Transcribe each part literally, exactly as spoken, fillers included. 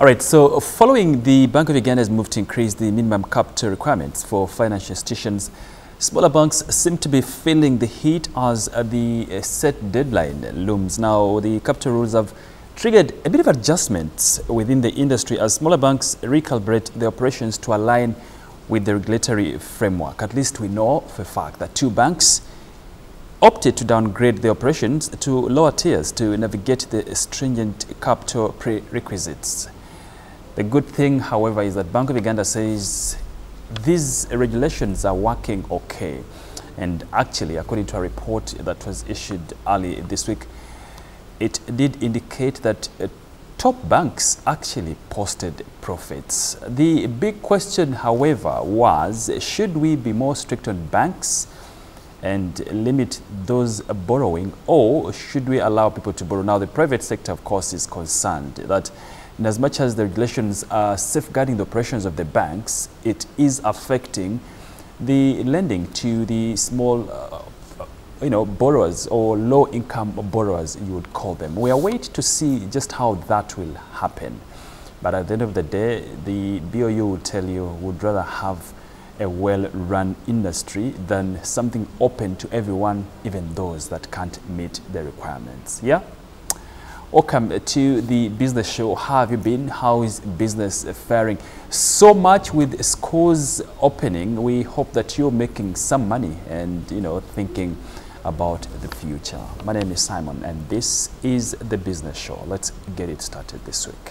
All right, so following the Bank of Uganda's move to increase the minimum capital requirements for financial institutions, smaller banks seem to be feeling the heat as the set deadline looms. Now, the capital rules have triggered a bit of adjustments within the industry as smaller banks recalibrate their operations to align with the regulatory framework. At least we know for a fact that two banks opted to downgrade their operations to lower tiers to navigate the stringent capital prerequisites. The good thing, however, is that Bank of Uganda says these regulations are working okay. And actually, according to a report that was issued early this week, it did indicate that uh, top banks actually posted profits. The big question, however, was should we be more strict on banks and limit those borrowing, or should we allow people to borrow? Now, the private sector, of course, is concerned that in as much as the regulations are safeguarding the operations of the banks, it is affecting the lending to the small, uh, you know, borrowers or low-income borrowers, you would call them. We are waiting to see just how that will happen. But at the end of the day, the B O U will tell you would rather have a well-run industry than something open to everyone, even those that can't meet the requirements. Yeah? Welcome to the business show. How have you been? How is business faring? So much with schools opening. We hope that you're making some money and, you know, thinking about the future. My name is Simon and this is the business show. Let's get it started this week.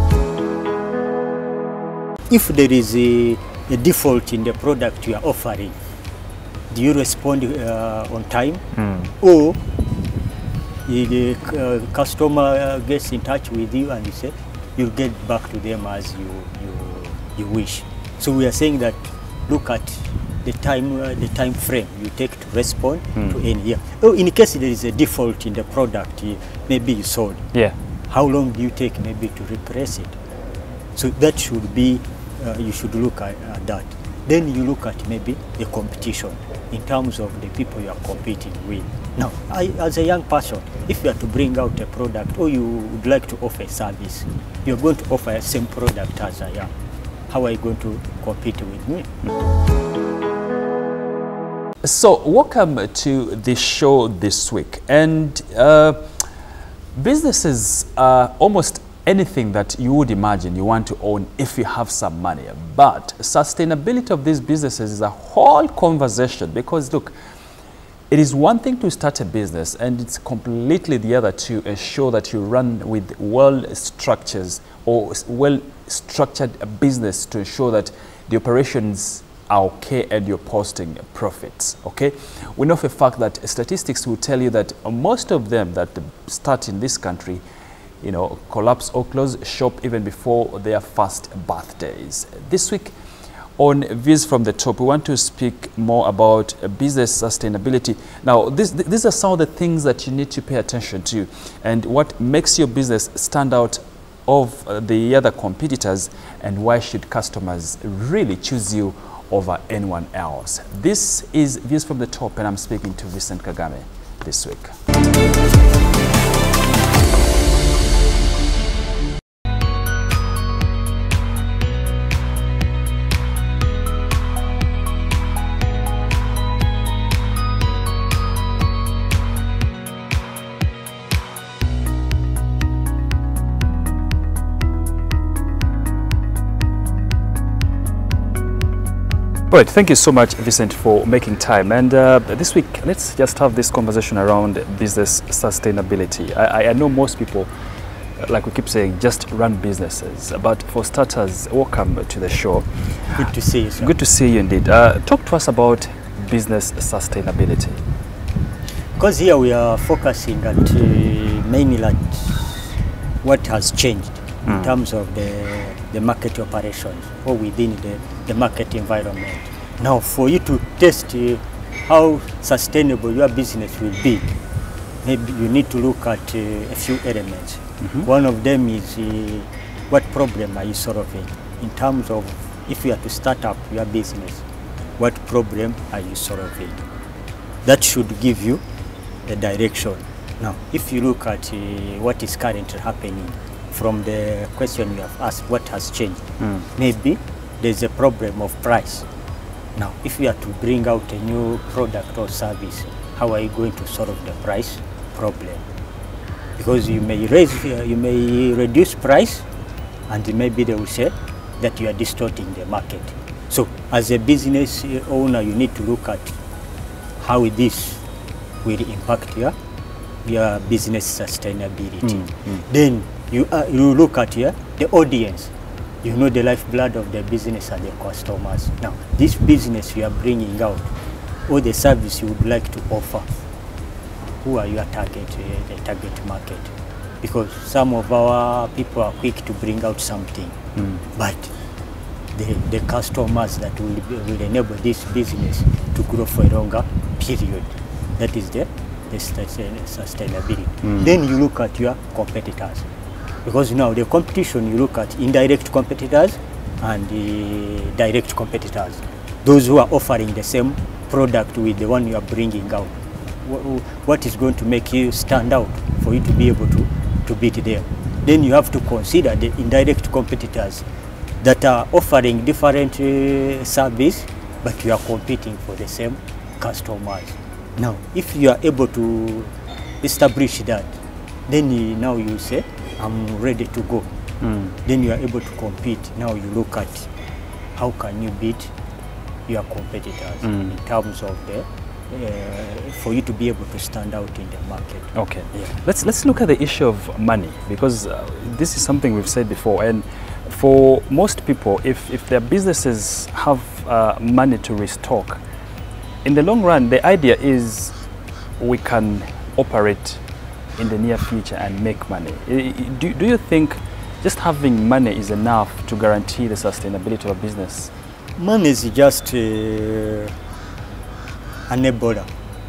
If there is a, a default in the product you are offering, do you respond uh, on time? Mm. Or the uh, customer gets in touch with you and you say you'll get back to them as you, you, you wish. So we are saying that look at the time, uh, the time frame you take to respond mm. to any year. Oh, in case there is a default in the product, uh, maybe you sold. Yeah. How long do you take maybe to replace it? So that should be, uh, you should look at, at that. Then you look at maybe the competition in terms of the people you are competing with. Now, I, as a young person, if you are to bring out a product or you would like to offer a service, you're going to offer the same product as I am. How are you going to compete with me? So, welcome to the show this week. And uh, businesses are almost anything that you would imagine you want to own if you have some money. But sustainability of these businesses is a whole conversation because, look, it is one thing to start a business and it's completely the other to ensure that you run with well structures or well structured business to ensure that the operations are okay and you're posting profits, okay? We know for a fact that statistics will tell you that most of them that start in this country, you know, collapse or close shop even before their first birthdays. This week, on Views from the Top, we want to speak more about uh, business sustainability. Now, this, th these are some of the things that you need to pay attention to and what makes your business stand out of uh, the other competitors and why should customers really choose you over anyone else. This is Views from the Top and I'm speaking to Vincent Kagame this week. All right, thank you so much, Vincent, for making time. And uh, this week, let's just have this conversation around business sustainability. I, I know most people, like we keep saying, just run businesses. But for starters, welcome to the show. Good to see you, sir. Good to see you indeed. Uh, talk to us about business sustainability. Because here we are focusing at uh, mainly at what has changed mm. in terms of the the market operations or within the, the market environment. Now, for you to test uh, how sustainable your business will be, maybe you need to look at uh, a few elements. Mm-hmm. One of them is uh, what problem are you solving? In terms of if you are to start up your business, what problem are you solving? That should give you a direction. Now, if you look at uh, what is currently happening, from the question you have asked, what has changed? Mm. Maybe there's a problem of price. Now, if you are to bring out a new product or service, how are you going to solve the price problem? Because you may raise, uh, you may reduce price, and maybe they will say that you are distorting the market. So, as a business owner, you need to look at how this will impact your your business sustainability. Mm, mm. Then you uh, you look at here the audience. You know the lifeblood of the business are the customers. Now, this business you are bringing out, or the service you would like to offer, who are your target, uh, the target market? Because some of our people are quick to bring out something, Mm. but the, the customers that will, be, will enable this business to grow for a longer period, that is the, the sustainability. Mm. Then you look at your competitors. Because now the competition, you look at indirect competitors and the direct competitors. Those who are offering the same product with the one you are bringing out. What is going to make you stand out for you to be able to, to beat them? Then you have to consider the indirect competitors that are offering different uh, service, but you are competing for the same customers. Now, if you are able to establish that, then you, now you say, I'm ready to go. Mm. Then you are able to compete. Now you look at how can you beat your competitors Mm. in terms of the, uh, for you to be able to stand out in the market. Okay. Yeah. Let's let's look at the issue of money, because uh, this is something we've said before, and for most people, if if their businesses have uh, money to restock, in the long run, the idea is we can operate in the near future and make money. Do, do you think just having money is enough to guarantee the sustainability of a business? Money is just uh, an enabler.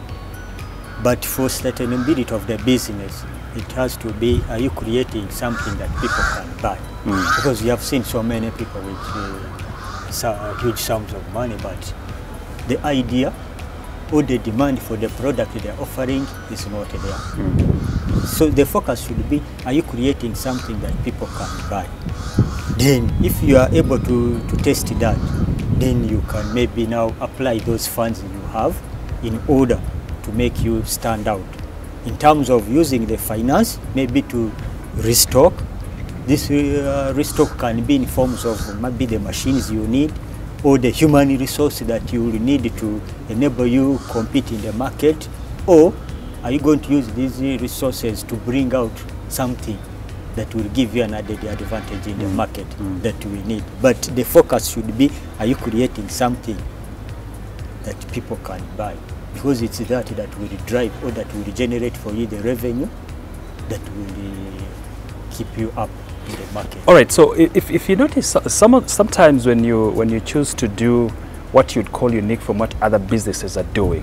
But for sustainability of the business, it has to be, are you creating something that people can buy? Mm. Because you have seen so many people with uh, so, huge sums of money, but the idea or the demand for the product they are offering is not there. Mm. So the focus should be, are you creating something that people can buy? Then if you are able to, to test that, then you can maybe now apply those funds you have in order to make you stand out. In terms of using the finance, maybe to restock. This uh, restock can be in forms of maybe the machines you need, or the human resource that you will need to enable you compete in the market, or are you going to use these resources to bring out something that will give you an added advantage in the Mm. market Mm. that we need? But the focus should be, are you creating something that people can buy? Because it's that that will drive or that will generate for you the revenue that will keep you up in the market. All right. So if, if you notice, some sometimes when you when you choose to do what you'd call unique from what other businesses are doing,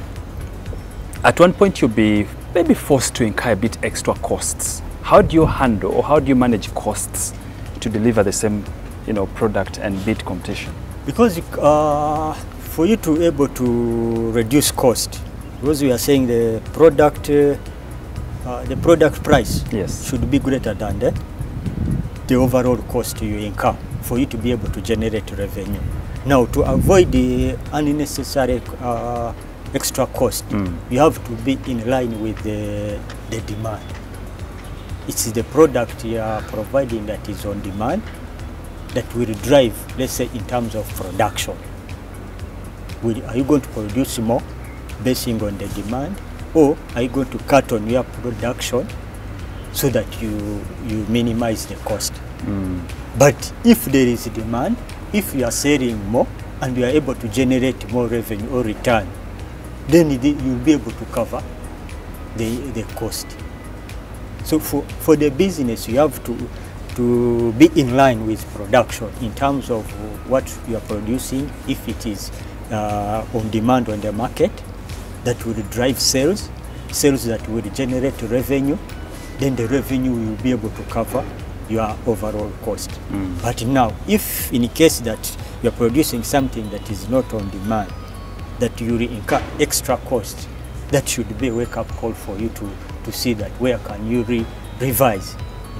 at one point you'll be maybe forced to incur a bit extra costs. How do you handle or how do you manage costs to deliver the same, you know, product and beat competition? Because uh, for you to be able to reduce cost, because we are saying the product, uh, uh, the product price Yes. should be greater than the, the overall cost you incur for you to be able to generate revenue. Now, to avoid the unnecessary uh, extra cost, Mm. you have to be in line with the, the demand. It's the product you are providing that is on demand that will drive, let's say, in terms of production. Will, are you going to produce more basing on the demand, or are you going to cut on your production so that you, you minimize the cost? Mm. But if there is demand, if you are selling more and you are able to generate more revenue or return, then you'll be able to cover the, the cost. So for, for the business, you have to, to be in line with production in terms of what you are producing. If it is uh, on demand on the market, that will drive sales, sales that will generate revenue, then the revenue will be able to cover your overall cost. Mm. But now, if in case that you are producing something that is not on demand, that you will incur extra cost, that should be a wake-up call for you to, to see that where can you re revise in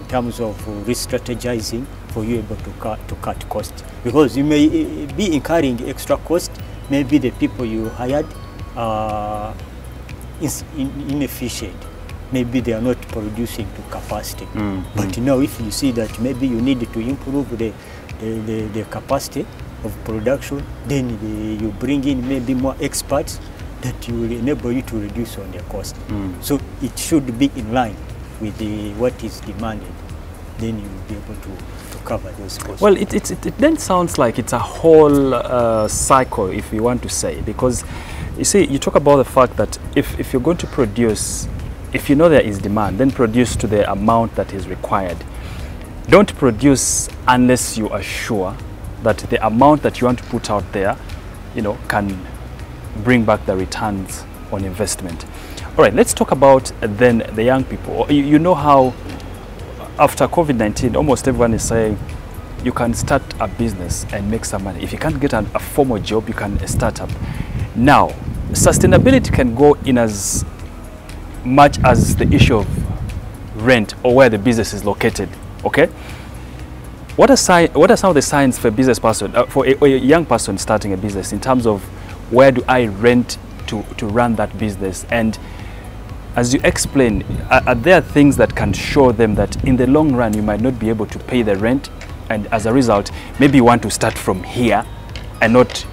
terms of uh, re-strategizing for you able to cut, to cut costs. Because you may uh, be incurring extra cost, maybe the people you hired are is in, inefficient. Maybe they are not producing to capacity. Mm. But now if you see that maybe you need to improve the, the, the, the capacity of production, then the, you bring in maybe more experts that will enable you to reduce on the cost. Mm. So it should be in line with the, what is demanded. Then you will be able to, to cover those costs. Well, it, it, it then sounds like it's a whole uh, cycle, if we want to say, because you see, you talk about the fact that if, if you're going to produce, if you know there is demand, then produce to the amount that is required. Don't produce unless you are sure that the amount that you want to put out there, you know, can bring back the returns on investment. All right, let's talk about uh, then the young people. You, you know how after COVID nineteen, almost everyone is saying you can start a business and make some money. If you can't get a, a formal job, you can start up. Now, sustainability can go in as much as the issue of rent or where the business is located, okay? What are, si what are some of the signs for a business person, uh, for a, a young person starting a business, in terms of where do I rent to, to run that business? And as you explain, are, are there things that can show them that in the long run you might not be able to pay the rent, and as a result, maybe you want to start from here and not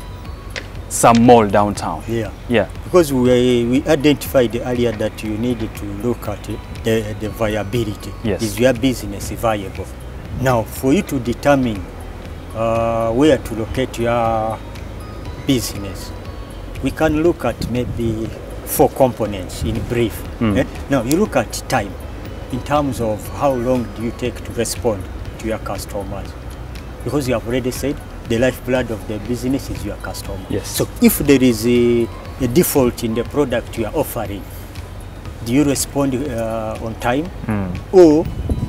some mall downtown? Yeah. Yeah. Because we, we identified earlier that you needed to look at it, the, the viability. Yes. Is your business viable? Now, for you to determine uh, where to locate your business, we can look at maybe four components in brief. Mm. Eh? Now, you look at time in terms of how long do you take to respond to your customers. Because you have already said the lifeblood of the business is your customer. Yes. So if there is a, a default in the product you are offering, do you respond uh, on time? Mm. Or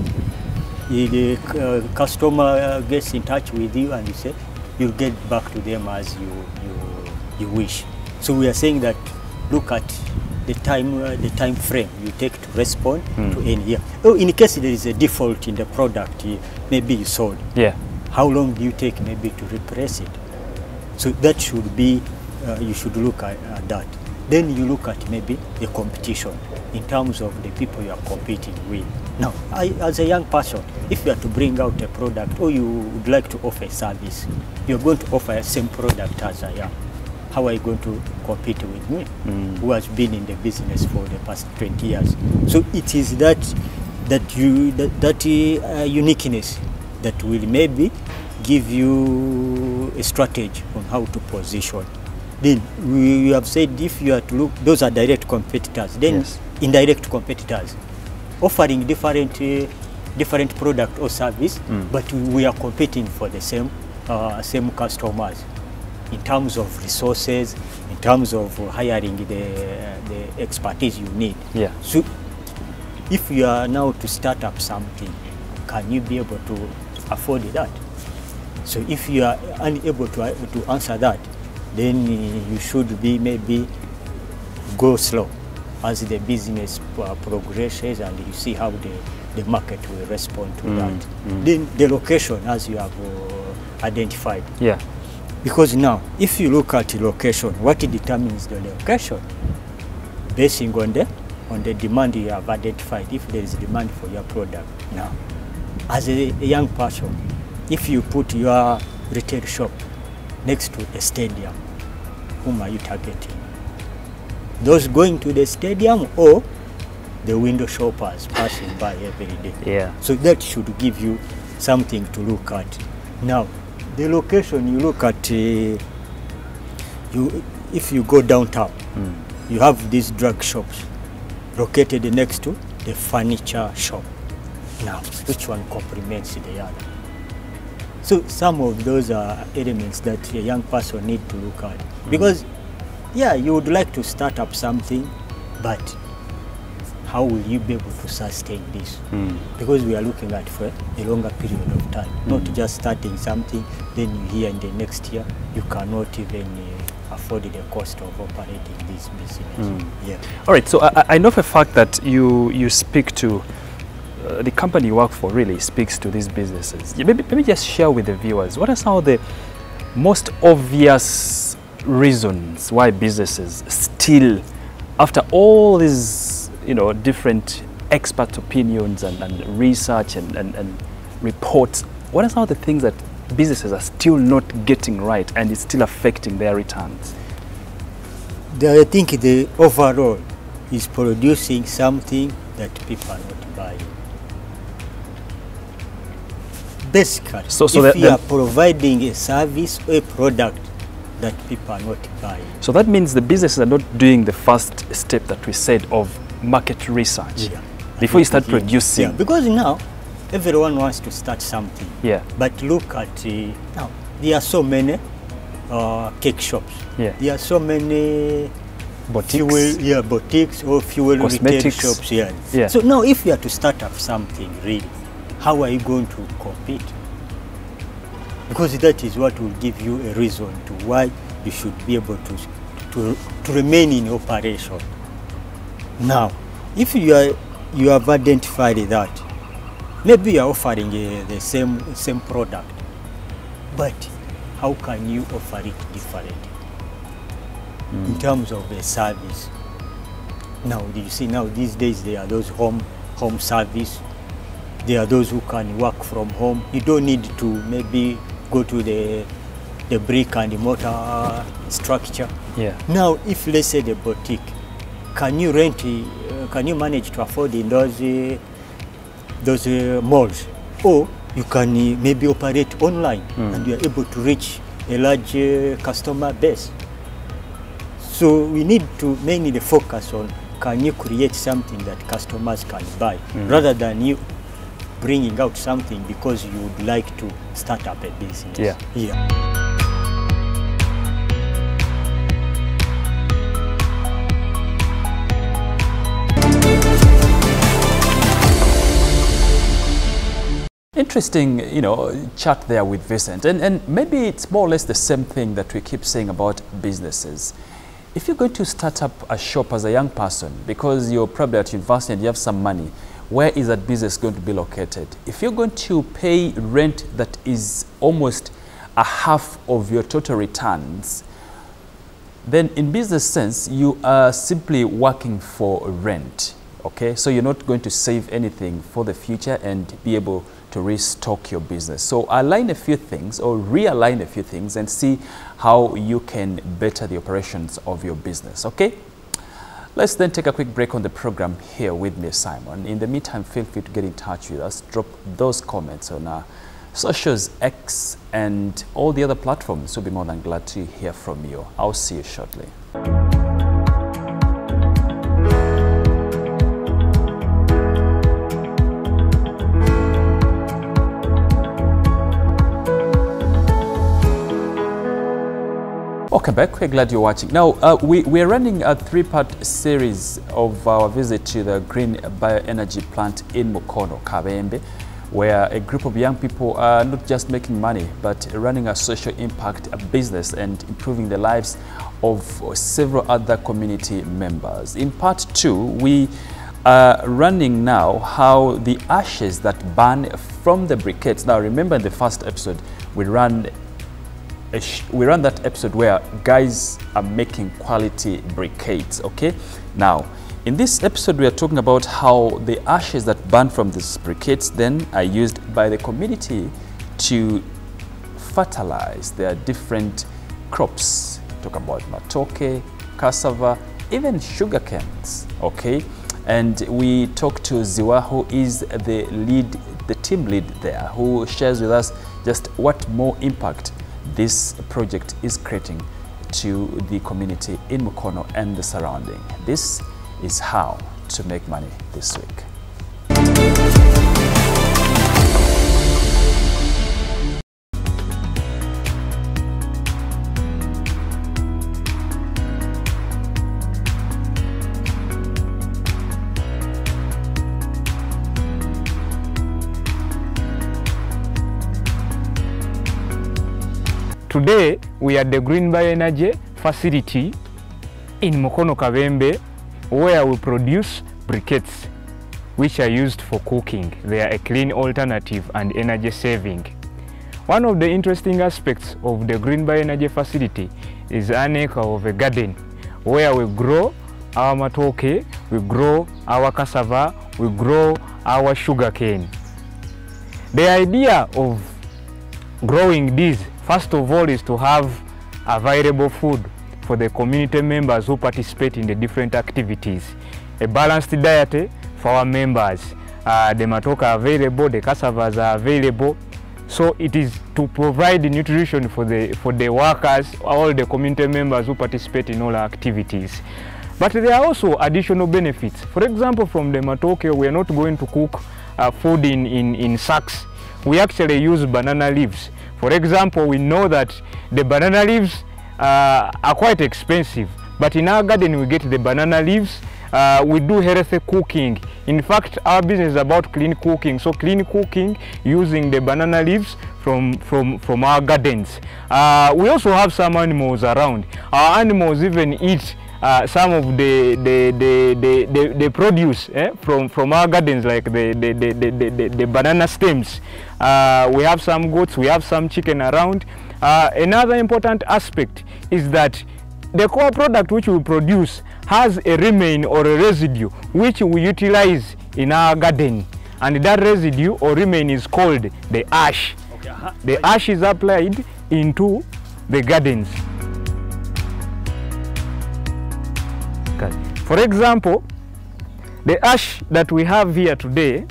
the uh, customer gets in touch with you and you say you'll get back to them as you, you, you wish. So we are saying that look at the time, uh, the time frame you take to respond mm. to any year. Oh, in case there is a default in the product, uh, maybe you sold. Yeah. How long do you take maybe to replace it? So that should be, uh, you should look at, at that. Then you look at maybe the competition in terms of the people you are competing with. Now, I, as a young person, if you are to bring out a product or you would like to offer a service, you're going to offer the same product as I am. How are you going to compete with me, mm. who has been in the business for the past twenty years? So it is that that you that, that uh, uniqueness that will maybe give you a strategy on how to position. Then we have said if you are to look, those are direct competitors. Then yes. Indirect competitors, offering different uh, different product or service, mm. but we are competing for the same uh, same customers in terms of resources, in terms of hiring the the expertise you need. Yeah. So if you are now to start up something, can you be able to afford that? So if you are unable to uh, to answer that, then you should be maybe go slow as the business uh, progresses and you see how the, the market will respond to mm, that. Mm. Then the location, as you have uh, identified. Yeah. Because now, if you look at the location, what determines the location? Basing on the, on the demand you have identified, if there is demand for your product. Now, as a, a young person, if you put your retail shop next to a stadium, whom are you targeting? Those going to the stadium or the window shoppers passing by every day? Yeah. So that should give you something to look at. Now, the location you look at, uh, you if you go downtown, mm. you have these drug shops located next to the furniture shop. Now, which one complements the other? So some of those are elements that a young person need to look at. Mm. Because, yeah, you would like to start up something, but how will you be able to sustain this? Mm. Because we are looking at for a longer period of time, mm. not just starting something, then you hear in the next year, you cannot even uh, afford the cost of operating this business. Mm. Yeah. All right, so I, I know for a fact that you, you speak to uh, the company you work for really speaks to these businesses. Maybe, maybe just share with the viewers, what are some of the most obvious reasons why businesses still, after all these, you know, different expert opinions and, and research and, and, and reports, what are some of the things that businesses are still not getting right and it's still affecting their returns? The, I think the overall is producing something that people are not buying. Basically, so, so if that, you are providing a service or a product that people are not buying. So that means the businesses are not doing the first step that we said of market research. Yeah. Before you start yeah. producing. Yeah, because now everyone wants to start something. Yeah. But look at, uh, now there are so many uh, cake shops. Yeah. There are so many boutiques. Fuel, yeah, boutiques or fuel Cosmetics. retail shops. Yeah. Yeah. So now if you are to start up something really, how are you going to compete? Because that is what will give you a reason to why you should be able to, to, to remain in operation. Now, if you are you have identified that, maybe you are offering uh, the same same product, but how can you offer it different mm. in terms of a service? Now, you see, now these days there are those home home service. There are those who can work from home. You don't need to maybe go to the the brick and mortar structure. Yeah. Now, if let's say the boutique, can you rent? Uh, can you manage to afford in those uh, those uh, malls, or you can uh, maybe operate online mm. and you are able to reach a large uh, customer base. So we need to mainly focus on, can you create something that customers can buy mm. rather than you bringing out something because you would like to start up a business. Yeah. Yeah. Interesting, you know, chat there with Vincent, and, and maybe it's more or less the same thing that we keep saying about businesses. If you're going to start up a shop as a young person, because you're probably at university and you have some money, where is that business going to be located? If you're going to pay rent that is almost a half of your total returns, then in business sense, you are simply working for rent, okay? So you're not going to save anything for the future and be able to restock your business. So align a few things or realign a few things and see how you can better the operations of your business, okay? Let's then take a quick break on the program here with me, Simon. In the meantime, feel free to get in touch with us. Drop those comments on our socials, X, and all the other platforms. We'll be more than glad to hear from you. I'll see you shortly. Welcome back. We're glad you're watching. Now, uh, we, we're running a three-part series of our visit to the Green Bioenergy plant in Mukono, Kabembe, where a group of young people are not just making money, but running a social impact a business and improving the lives of several other community members. In part two, we are running now how the ashes that burn from the briquettes. Now, remember in the first episode, we ran we ran that episode where guys are making quality briquettes, okay? Now, in this episode, we are talking about how the ashes that burn from these briquettes then are used by the community to fertilize their different crops. Talk about matoke, cassava, even sugar canes, okay? And we talked to Ziwa, who is the lead, the team lead there, who shares with us just what more impact this project is creating to the community in Mukono and the surrounding. This is how to make money this week. Today, we are at the Green Bioenergy facility in Mukono Kabembe, where we produce briquettes. which are used for cooking. They are a clean alternative and energy saving. One of the interesting aspects of the Green Bioenergy facility is an acre of a garden where we grow our matoke, we grow our cassava, we grow our sugarcane. The idea of growing these, first of all, is to have available food for the community members who participate in the different activities. A balanced diet for our members. Uh, the matoke are available, the cassavas are available. So it is to provide nutrition for the, for the workers, all the community members who participate in all our activities. But there are also additional benefits. For example, from the matoke, we are not going to cook uh, food in, in, in sacks. We actually use banana leaves. For example, we know that the banana leaves uh, are quite expensive, but in our garden we get the banana leaves. Uh, we do healthy cooking. In fact, our business is about clean cooking. So clean cooking using the banana leaves from, from, from our gardens. Uh, we also have some animals around. Our animals even eat Uh, some of the the the the, the, the produce eh, from from our gardens, like the the, the, the, the, the banana stems. Uh, we have some goats, we have some chicken around. Uh, another important aspect is that the core product which we produce has a remain or a residue which we utilize in our garden, and that residue or remain is called the ash. Okay, uh-huh. The ash is applied into the gardens. For example, the ash that we have here today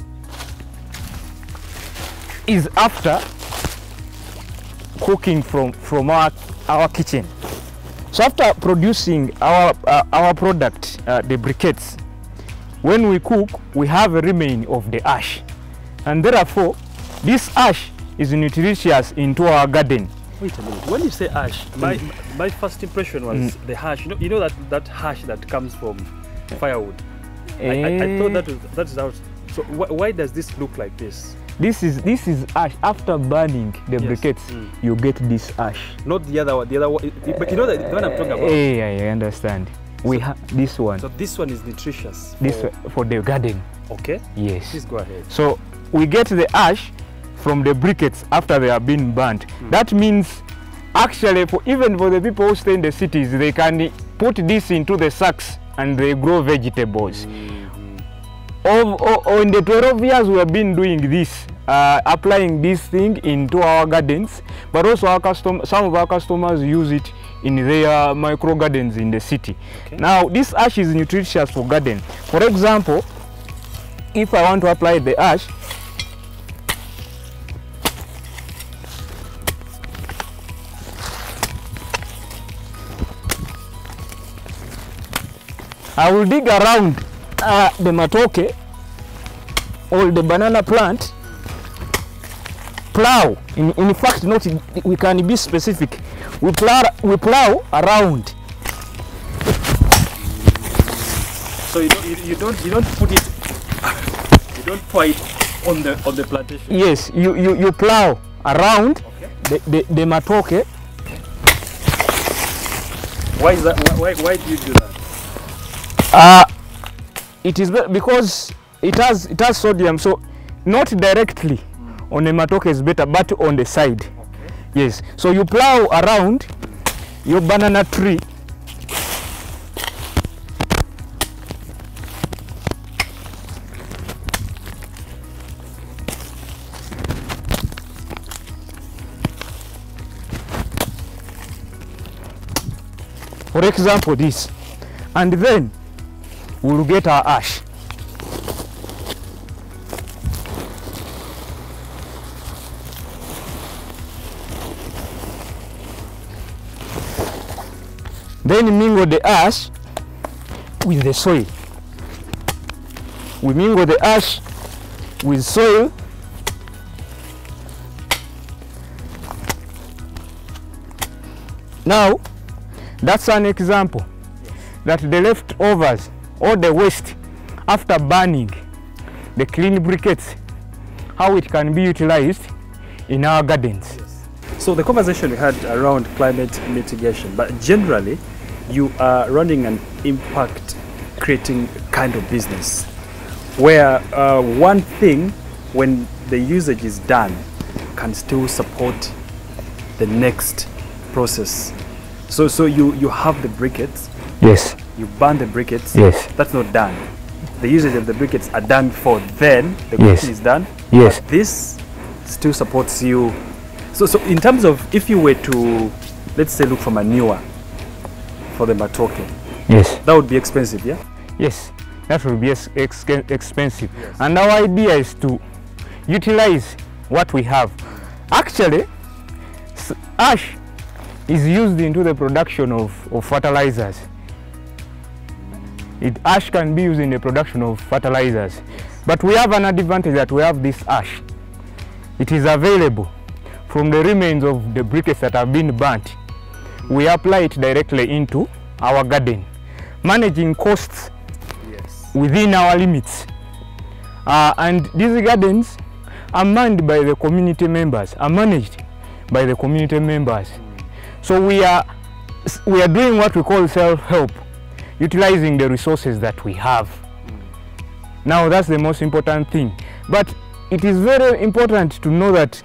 is after cooking from, from our, our kitchen. So after producing our, uh, our product, uh, the briquettes, when we cook, we have a remain of the ash. And therefore, this ash is nutritious into our garden. Wait a minute. When you say ash, my my first impression was mm. the hash. You know, you know that that hash that comes from firewood. Eh. I, I, I thought that was, that is how. So wh why does this look like this? This is this is ash. After burning the yes. briquettes, mm. you get this ash. Not the other one. The other one. But you know that the one I'm talking about. Yeah, I understand. So we have this one. So this one is nutritious. For this for the garden. Okay. Yes. Please go ahead. So we get the ash from the briquettes after they have been burnt. Mm. That means actually for even for the people who stay in the cities, they can put this into the sacks and they grow vegetables. Mm-hmm. Of, of, of in the twelve years we have been doing this, uh, applying this thing into our gardens, but also our custom, some of our customers use it in their micro gardens in the city. Okay. Now this ash is nutritious for garden. For example, if I want to apply the ash, I will dig around uh, the matoke or the banana plant, plow. In, in fact, not we can be specific. We plow, we plow around. So you don't, you, you don't, you don't put it, you don't pour it on the on the plantation. Yes, you you you plow around okay. the, the the matoke. Why is that? Why why do you do that? Uh, it is because it has it has sodium, so not directly mm. on the matoke is better, but on the side. Okay. Yes. So you plow around your banana tree. For example, this, and then we will get our ash. Then mingle the ash with the soil. We mingle the ash with soil. Now, that's an example that the leftovers or the waste after burning the clean briquettes, how it can be utilized in our gardens. Yes. So the conversation we had around climate mitigation, but generally you are running an impact creating kind of business. where uh, one thing, when the usage is done, can still support the next process. So, so you, you have the briquettes, Yes. you burn the briquettes, Yes. that's not done. The usage of the briquettes are done for then, the Yes. cooking is done. Yes. But this still supports you. So, so in terms of, if you were to, let's say, look for manure for the matoke, Yes. that would be expensive, yeah? Yes. That will be ex ex expensive. Yes. And our idea is to utilize what we have. Actually, ash is used into the production of, of fertilizers. It, ash can be used in the production of fertilizers. But we have an advantage that we have this ash. It is available from the remains of the briquettes that have been burnt. We apply it directly into our garden, managing costs Yes. within our limits. Uh, and these gardens are manned by the community members, are managed by the community members. So we are, we are doing what we call self-help, utilizing the resources that we have. Now that's the most important thing. But it is very important to know that,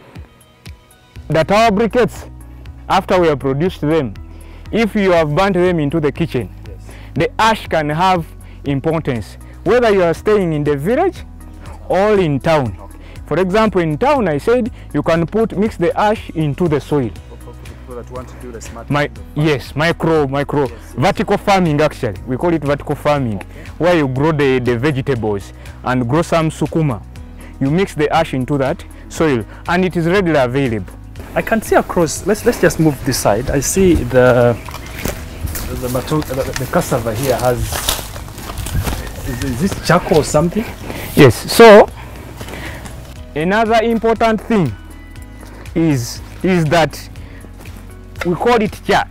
that our briquettes, after we have produced them, if you have burnt them into the kitchen, Yes. the ash can have importance, whether you are staying in the village or in town. Okay. For example, in town, I said you can put mix the ash into the soil. For, for, for people that want to do the smart My, yes, micro, micro, Yes, yes. vertical farming actually. We call it vertical farming, Okay. where you grow the, the vegetables and grow some sukuma. You mix the ash into that soil and it is readily available. I can see across, let's let's just move this side. I see the the, mato, the, the cassava here has, is, is this charcoal or something? Yes, so another important thing is, is that we call it cha.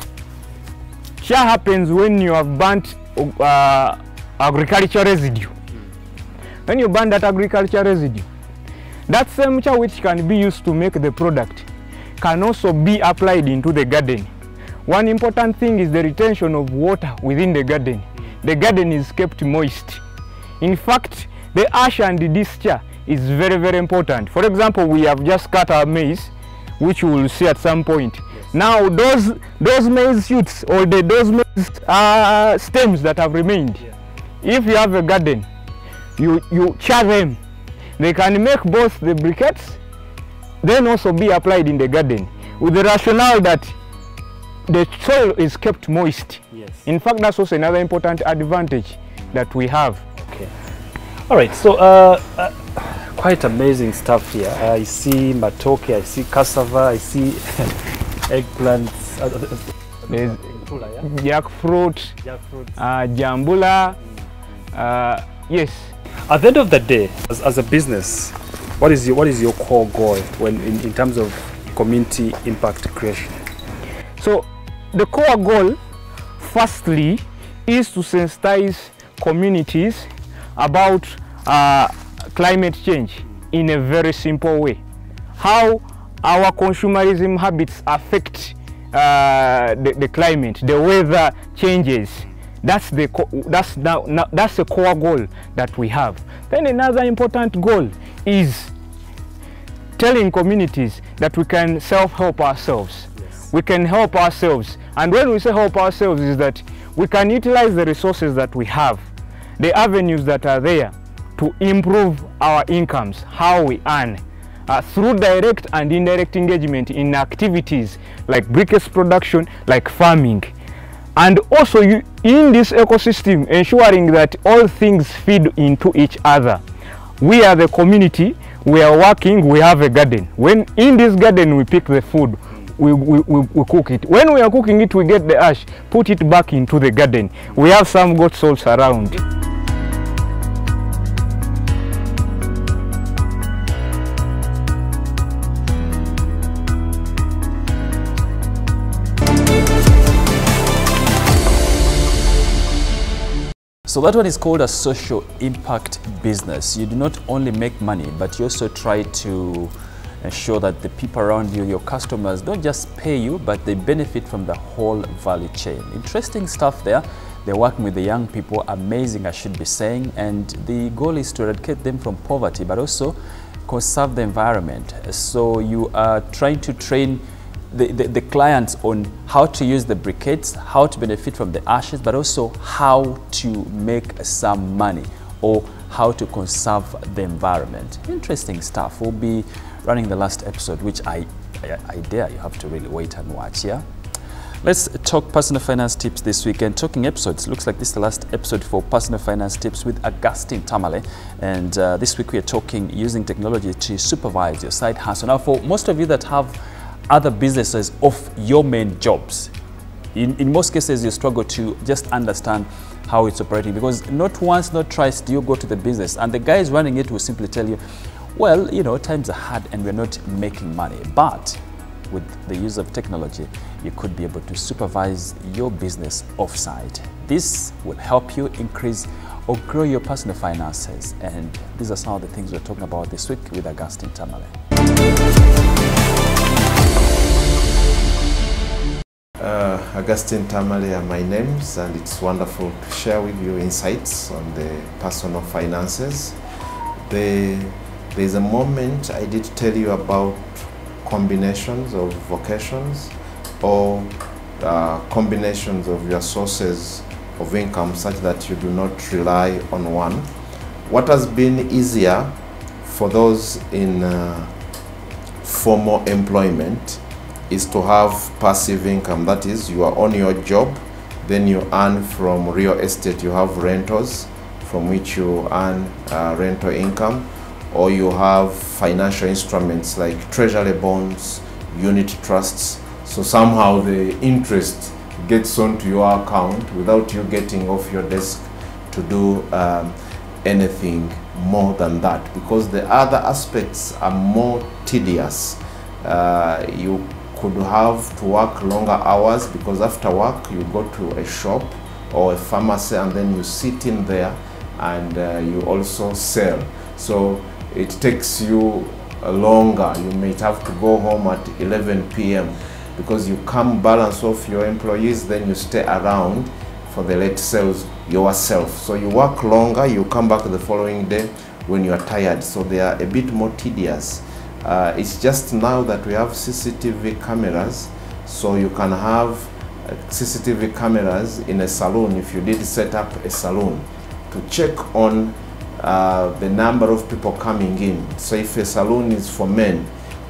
Cha happens when you have burnt uh, agricultural residue. When you burn that agricultural residue, that same cha which can be used to make the product can also be applied into the garden. One important thing is the retention of water within the garden. The garden is kept moist. In fact, the ash and this cha is very, very important. For example, we have just cut our maize, which we will see at some point. Yes. Now, those those maize shoots or the those maize uh, stems that have remained, yeah. If you have a garden, you you char them. They can make both the briquettes, then also be applied in the garden, with the rationale that the soil is kept moist. Yes. In fact, that's also another important advantage that we have. Okay. All right. So, uh, uh, quite amazing stuff here. Uh, I see matoke, I see cassava, I see eggplants. Uh, There's yeah? jackfruit, Jackfruit. uh, jambula. Uh, yes. At the end of the day, as, as a business, what is your what is your core goal when in, in terms of community impact creation? So the core goal, firstly, is to sensitize communities about uh, climate change in a very simple way. How our consumerism habits affect uh, the, the climate, the weather changes. That's the that's now, now that's the core goal that we have. Then another important goal is telling communities that we can self-help ourselves. Yes. We can help ourselves, and when we say help ourselves, is that we can utilize the resources that we have, the avenues that are there, to improve our incomes, how we earn, uh, through direct and indirect engagement in activities like briquettes production, like farming. And also you, in this ecosystem, ensuring that all things feed into each other. We are the community, we are working, we have a garden. When in this garden we pick the food, we, we, we, we cook it. When we are cooking it, we get the ash, put it back into the garden. We have some goat salts around. So that one is called a social impact business. You do not only make money, but you also try to ensure that the people around you, your customers, don't just pay you, but they benefit from the whole value chain. Interesting stuff there. They're working with the young people, amazing I should be saying, and the goal is to eradicate them from poverty, but also conserve the environment. So you are trying to train the, the, the clients on how to use the briquettes, how to benefit from the ashes, but also how to make some money or how to conserve the environment. Interesting stuff. We'll be running the last episode, which I, I, I dare you have to really wait and watch, yeah? Let's talk personal finance tips this week, and talking episodes. Looks like this is the last episode for personal finance tips with Augustine Tamale. And uh, this week we are talking using technology to supervise your side hustle. Now, for most of you that have other businesses off your main jobs, in, in most cases you struggle to just understand how it's operating, because not once, not twice do you go to the business and the guys running it will simply tell you, well, you know, times are hard and we're not making money. But with the use of technology, you could be able to supervise your business offsite. This will help you increase or grow your personal finances. And these are some of the things we're talking about this week with Augustine Tamale. Uh, Augustine Tamale are my names, and it's wonderful to share with you insights on the personal finances. The, there's a moment I did tell you about combinations of vocations or uh, combinations of your sources of income such that you do not rely on one. What has been easier for those in uh, formal employment is to have passive income. That is, you are on your job, then you earn from real estate. You have rentals from which you earn uh, rental income, or you have financial instruments like treasury bonds, unit trusts. So somehow the interest gets onto your account without you getting off your desk to do um, anything more than that, because the other aspects are more tedious. Uh, you could have to work longer hours, because after work you go to a shop or a pharmacy and then you sit in there and uh, you also sell. So it takes you longer. You might have to go home at eleven p m because you come balance off your employees, then you stay around for the late sales yourself. So you work longer, you come back the following day when you are tired. So they are a bit more tedious. Uh, it's just now that we have C C T V cameras, so you can have uh, C C T V cameras in a salon if you did set up a salon to check on uh, the number of people coming in. So if a salon is for men,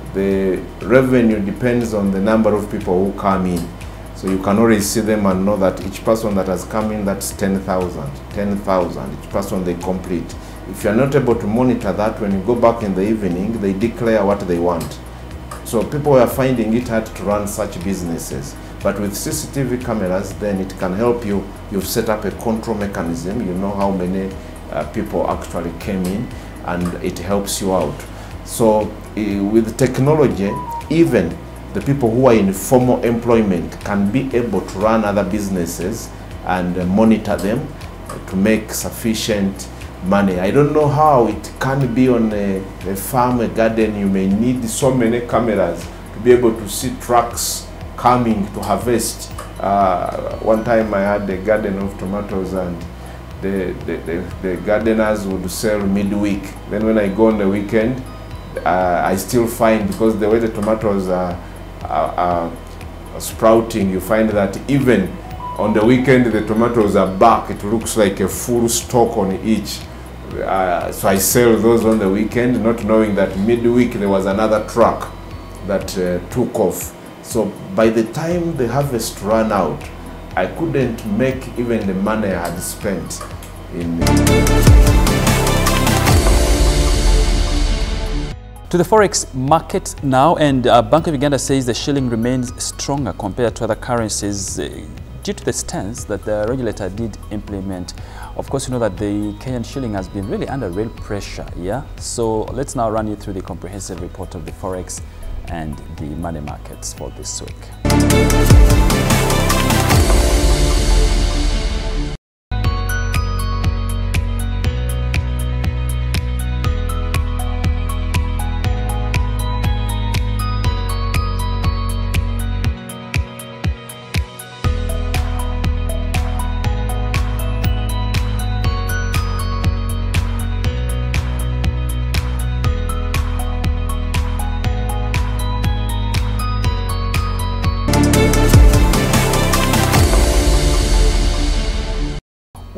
the revenue depends on the number of people who come in. So you can already see them and know that each person that has come in, that's ten thousand, ten thousand, each person they complete. If you're not able to monitor that, when you go back in the evening, they declare what they want. So people are finding it hard to run such businesses. But with C C T V cameras, then it can help you. You've set up a control mechanism. You know how many uh, people actually came in, and it helps you out. So uh, with technology, even the people who are in formal employment can be able to run other businesses and uh, monitor them uh, to make sufficient money. I don't know how it can be on a, a farm, a garden. You may need so many cameras to be able to see trucks coming to harvest. Uh, one time I had a garden of tomatoes, and the, the, the, the gardeners would sell midweek. Then when I go on the weekend, uh, I still find, because the way the tomatoes are, are, are sprouting, you find that even on the weekend the tomatoes are back. It looks like a full stock on each. Uh, so I sell those on the weekend, not knowing that midweek there was another truck that uh, took off. So by the time the harvest ran out, I couldn't make even the money I had spent in. To the forex market now, and uh, Bank of Uganda says the shilling remains stronger compared to other currencies uh, due to the stance that the regulator did implement. Of course, you know that the Kenyan shilling has been really under real pressure, yeah? So let's now run you through the comprehensive report of the forex and the money markets for this week.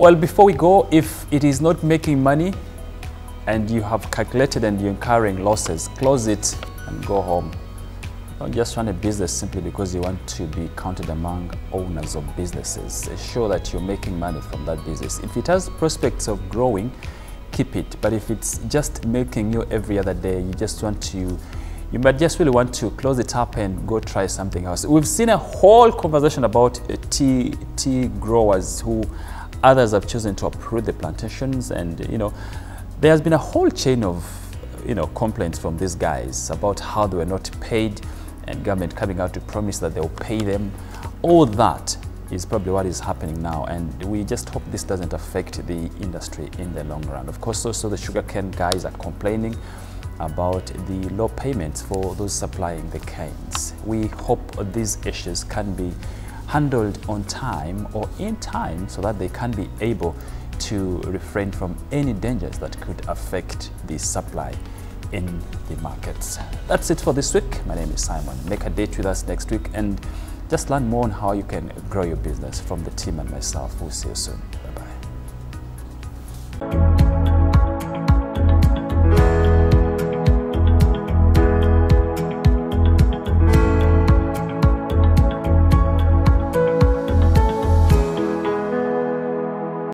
Well, before we go, if it is not making money and you have calculated and you're incurring losses, close it and go home. Don't just run a business simply because you want to be counted among owners of businesses. Ensure that you're making money from that business. If it has prospects of growing, keep it. But if it's just making you every other day, you just want to, you might just really want to close it up and go try something else. We've seen a whole conversation about uh, tea, tea growers who others have chosen to uproot the plantations, and you know, there has been a whole chain of you know complaints from these guys about how they were not paid, and government coming out to promise that they'll pay them. All that is probably what is happening now, and we just hope this doesn't affect the industry in the long run. Of course, also the sugarcane guys are complaining about the low payments for those supplying the canes. We hope these issues can be handled on time or in time so that they can be able to refrain from any dangers that could affect the supply in the markets. That's it for this week. My name is Simon. Make a date with us next week and just learn more on how you can grow your business from the team and myself. We'll see you soon.